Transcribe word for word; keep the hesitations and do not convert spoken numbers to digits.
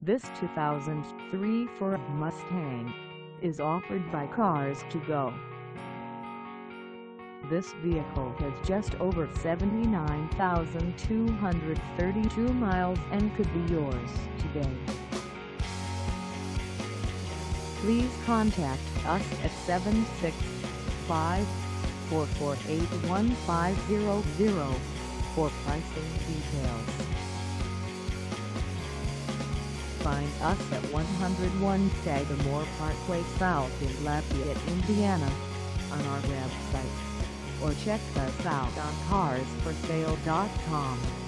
This two thousand three Ford Mustang is offered by Cars to Go. This vehicle has just over seventy-nine thousand two hundred thirty-two miles and could be yours today. Please contact us at seven six five, four four eight, one five zero zero for pricing details. Find us at one oh one Sagamore Parkway South in Lafayette, Indiana, on our website, or check us out on cars for sale dot com.